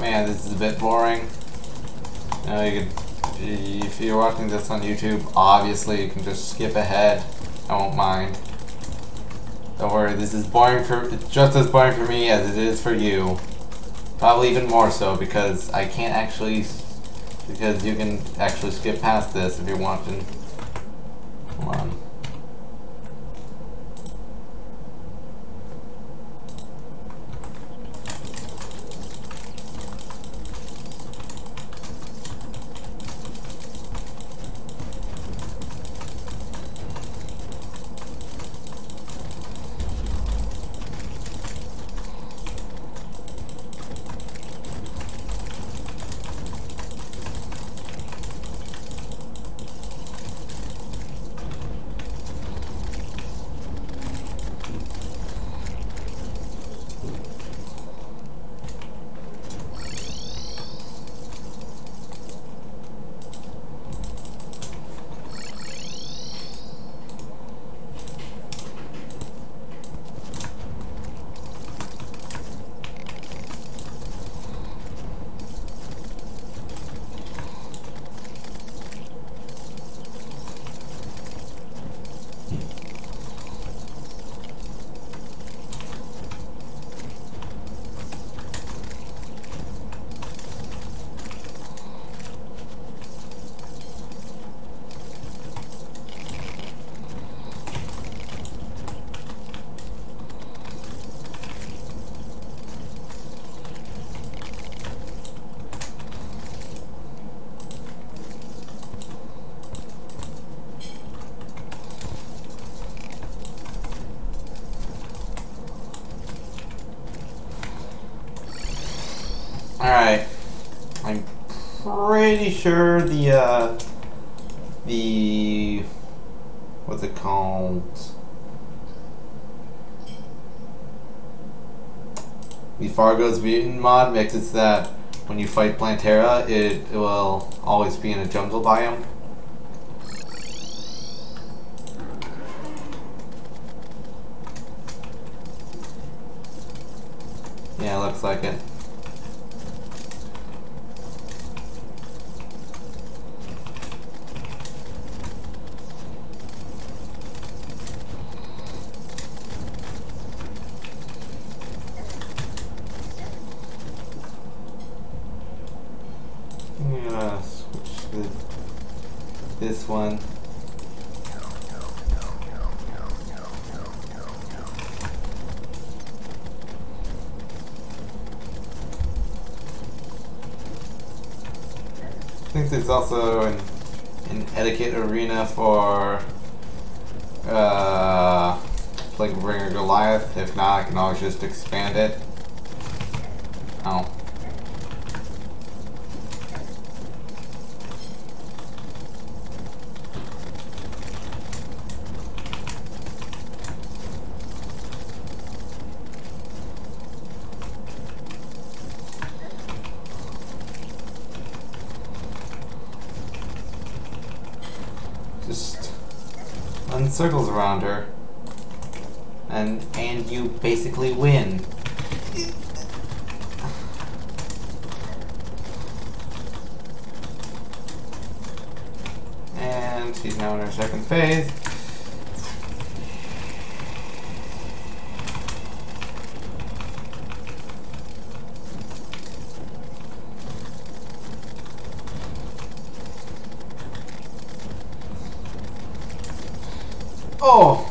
Man, this is a bit boring. You know, you could, if you're watching this on YouTube, obviously you can just skip ahead. I won't mind. Don't worry, this is boring it's just as boring for me as it is for you. Probably even more so because I can't actually, because you can actually skip past this if you're watching. Come on. Alright, I'm pretty sure what's it called? The Fargo's Mutant mod makes it so that when you fight Plantera, it will always be in a jungle biome. Yeah, looks like it. Switch to this one. I think there's also an etiquette arena for like Bringer Goliath. If not, I can always just expand it. Oh. Just run circles around her, and you basically win. And she's now in her second phase. Oh!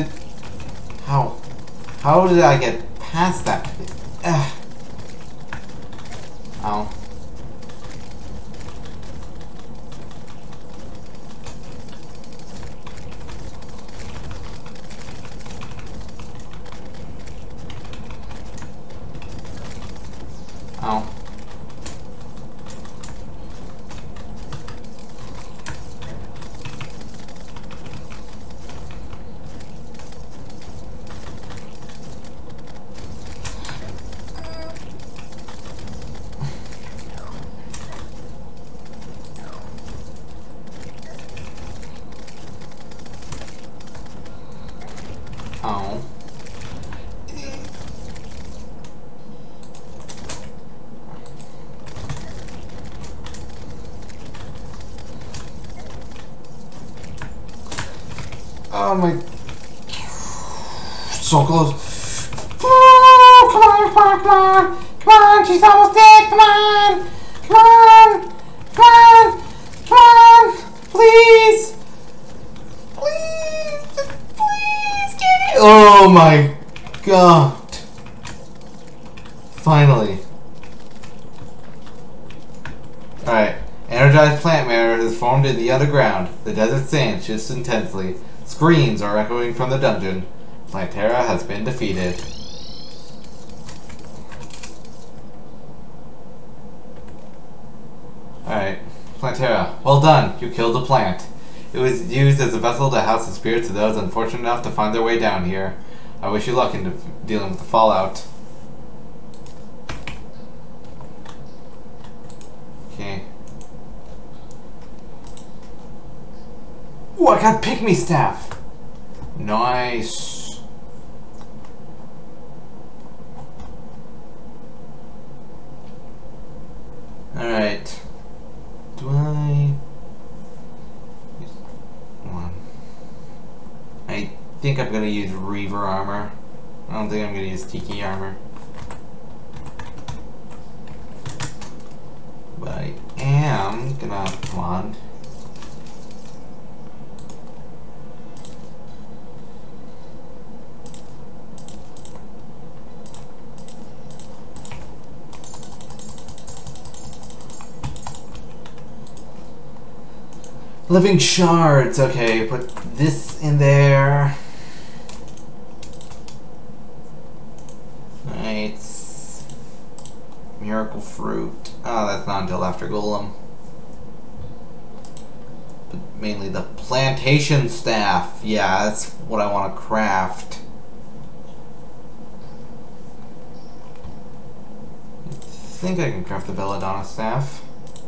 How did I get past that? Ugh. Ow. Ow. Oh. Oh my. So close. Oh, come on, come on, come on. Come on, she's almost dead. Come on. Come on. Come on. Come on. Please. Please. Just please get it. Oh my god. Finally. Alright. Energized plant matter has formed in the underground. The desert sand shifts intensely. Screams are echoing from the dungeon. Plantera has been defeated. Alright. Plantera, well done. You killed the plant. It was used as a vessel to house the spirits of those unfortunate enough to find their way down here. I wish you luck in dealing with the fallout. Okay. Ooh, I got Pygmy Staff! Nice. Alright. Do I... Come on. I think I'm gonna use Reaver armor. I don't think I'm gonna use Tiki armor. But I am gonna... Come on. Living shards. Okay, put this in there. Right. Miracle fruit. Oh, that's not until after Golem. But mainly the plantation staff. Yeah, that's what I want to craft. I think I can craft the Belladonna staff.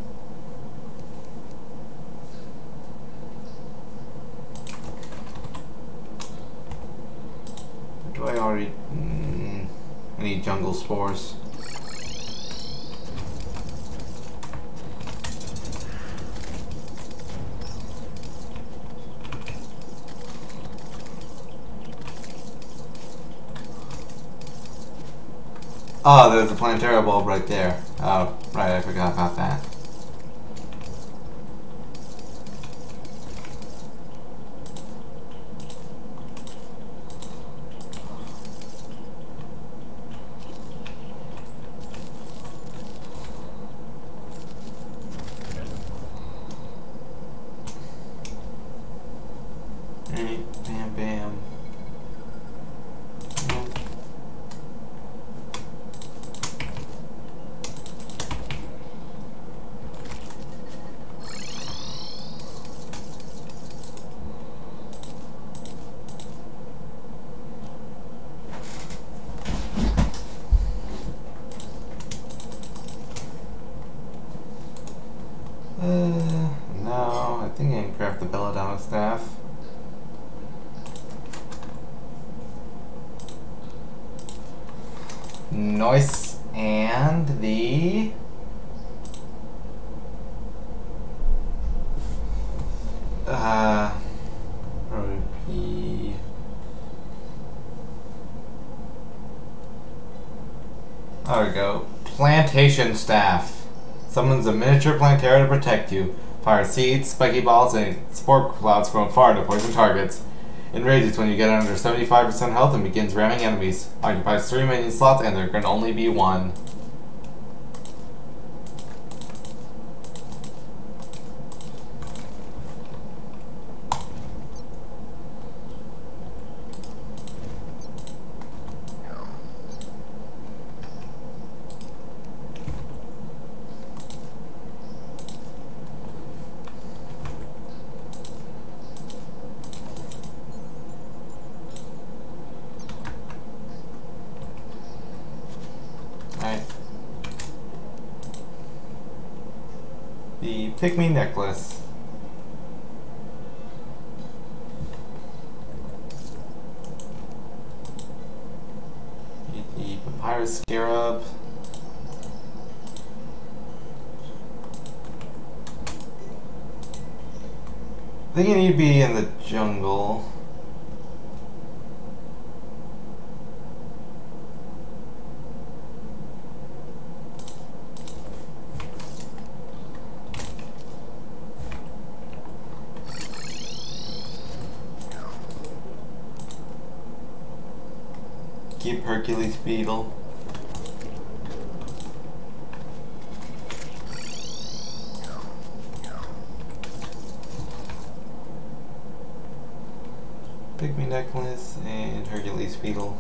Do I already... I need jungle spores. Oh, there's a Plantera bulb right there. Oh, right, I forgot about that. Alright, bam, bam. No, I think I can craft the Belladonna staff. Nice, and the... There we go. Plantation staff. Summons a miniature Plantera to protect you. Fire seeds, spiky balls, and spore clouds from far to poison targets. Enrages when you get under 75% health and begins ramming enemies. Occupies 3 minion slots and there can only be 1. The Pygmy necklace. The papyrus scarab. I think you need to be in the jungle. Keep Hercules Beetle. Pygmy Necklace and Hercules Beetle.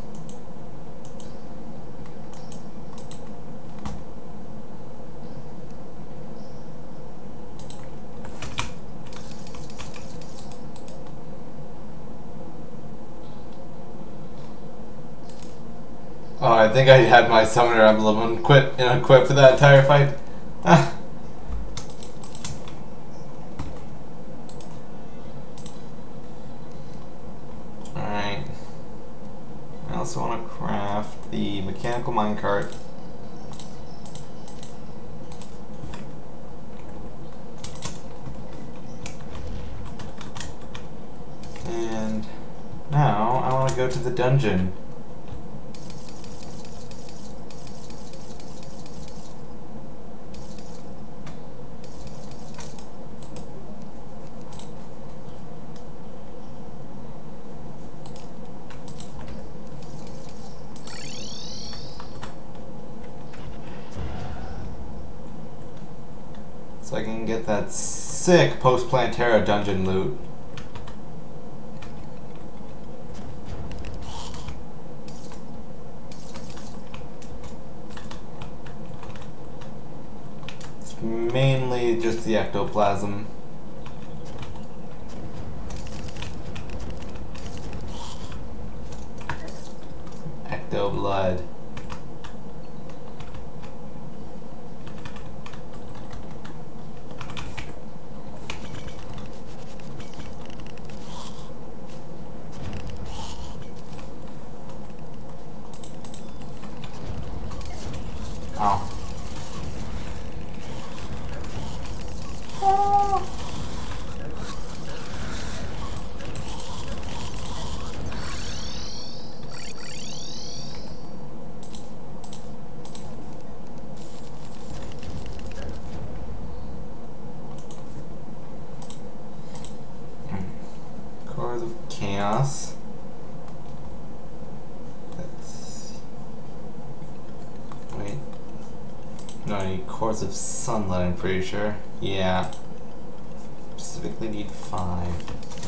Oh, I think I had my Summoner Emblem unequipped for that entire fight. Ah. Alright. I also want to craft the mechanical minecart. And now I want to go to the dungeon. So I can get that sick post-Plantera dungeon loot. It's mainly just the ectoplasm. Ecto blood. Oh. Cores of Chaos. Wait. No, I need Cores of Sunlight, I'm pretty sure. Yeah. Specifically need 5.